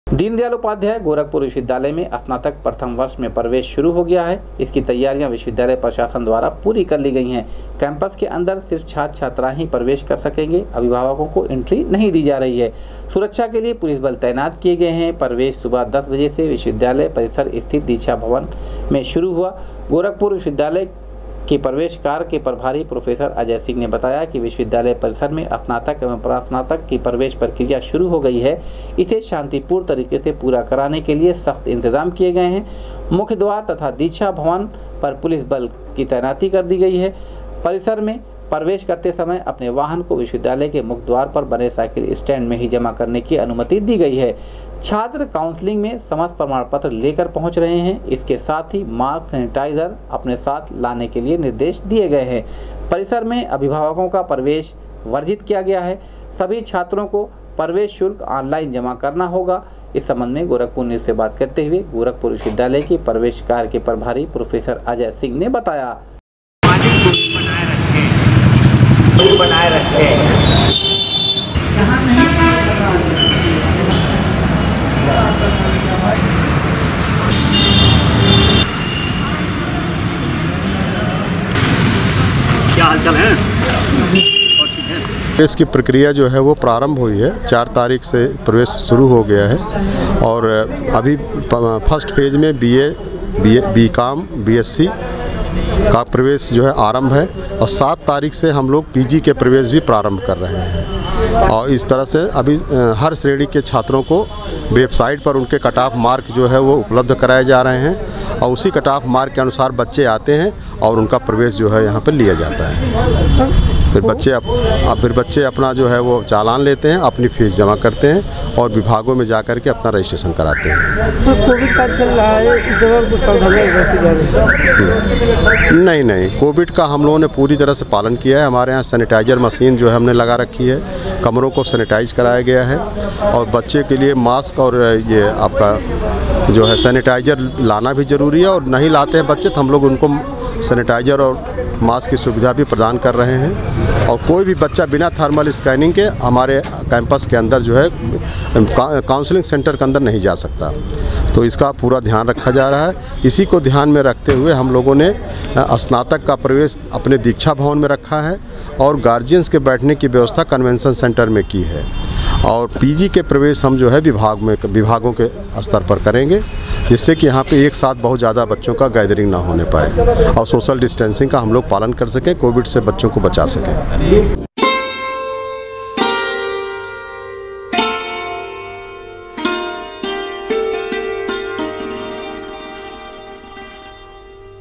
दीनदयाल उपाध्याय गोरखपुर विश्वविद्यालय में स्नातक प्रथम वर्ष में प्रवेश शुरू हो गया है। इसकी तैयारियां विश्वविद्यालय प्रशासन द्वारा पूरी कर ली गई हैं। कैंपस के अंदर सिर्फ छात्र छात्राएं ही प्रवेश कर सकेंगे। अभिभावकों को एंट्री नहीं दी जा रही है। सुरक्षा के लिए पुलिस बल तैनात किए गए हैं। प्रवेश सुबह 10 बजे से विश्वविद्यालय परिसर स्थित दीक्षा भवन में शुरू हुआ। गोरखपुर विश्वविद्यालय के प्रवेश कार्य के प्रभारी प्रोफेसर अजय सिंह ने बताया कि विश्वविद्यालय परिसर में स्नातक एवं प्रास्नातक की प्रवेश प्रक्रिया शुरू हो गई है। इसे शांतिपूर्ण तरीके से पूरा कराने के लिए सख्त इंतजाम किए गए हैं। मुख्य द्वार तथा दीक्षा भवन पर पुलिस बल की तैनाती कर दी गई है। परिसर में प्रवेश करते समय अपने वाहन को विश्वविद्यालय के मुख्य द्वार पर बने साइकिल स्टैंड में ही जमा करने की अनुमति दी गई है। छात्र काउंसलिंग में समस्त प्रमाण पत्र लेकर पहुंच रहे हैं। इसके साथ ही मास्क, सैनिटाइजर अपने साथ लाने के लिए निर्देश दिए गए हैं। परिसर में अभिभावकों का प्रवेश वर्जित किया गया है। सभी छात्रों को प्रवेश शुल्क ऑनलाइन जमा करना होगा। इस संबंध में गोरखपुर न्यूज़ से बात करते हुए गोरखपुर विश्वविद्यालय के प्रवेश कार्य के प्रभारी प्रोफेसर अजय सिंह ने बताया। बनाए रखे क्या हालचाल है? प्रवेश की प्रक्रिया जो है वो प्रारंभ हुई है। 4 तारीख से प्रवेश शुरू हो गया है और अभी फर्स्ट फेज में बीकॉम, बीएससी का प्रवेश जो है आरंभ है और 7 तारीख से हम लोग पीजी के प्रवेश भी प्रारंभ कर रहे हैं। और इस तरह से अभी हर श्रेणी के छात्रों को वेबसाइट पर उनके कट ऑफ मार्क जो है वो उपलब्ध कराए जा रहे हैं और उसी कट ऑफ मार्क के अनुसार बच्चे आते हैं और उनका प्रवेश जो है यहाँ पर लिया जाता है। फिर बच्चे अपना जो है वो चालान लेते हैं, अपनी फीस जमा करते हैं और विभागों में जा कर के अपना रजिस्ट्रेशन कराते हैं। तो कोविड का चल रहा है, इस दौरान कुछ सावधानियां बरती जा रही है? नहीं, कोविड का हम लोगों ने पूरी तरह से पालन किया है। हमारे यहाँ सैनिटाइजर मशीन जो है हमने लगा रखी है। कमरों को सैनिटाइज कराया गया है और बच्चे के लिए मास्क और ये आपका जो है सैनिटाइजर लाना भी ज़रूरी है और नहीं लाते हैं बच्चे तो हम लोग उनको सैनिटाइजर और मास्क की सुविधा भी प्रदान कर रहे हैं। और कोई भी बच्चा बिना थर्मल स्कैनिंग के हमारे कैंपस के अंदर जो है काउंसलिंग सेंटर के अंदर नहीं जा सकता। तो इसका पूरा ध्यान रखा जा रहा है। इसी को ध्यान में रखते हुए हम लोगों ने स्नातक का प्रवेश अपने दीक्षा भवन में रखा है और गार्जियंस के बैठने की व्यवस्था कन्वेंशन सेंटर में की है। और पीजी के प्रवेश हम जो है विभागों के स्तर पर करेंगे, जिससे कि यहाँ पे एक साथ बहुत ज़्यादा बच्चों का गैदरिंग ना होने पाए और सोशल डिस्टेंसिंग का हम लोग पालन कर सकें, कोविड से बच्चों को बचा सकें।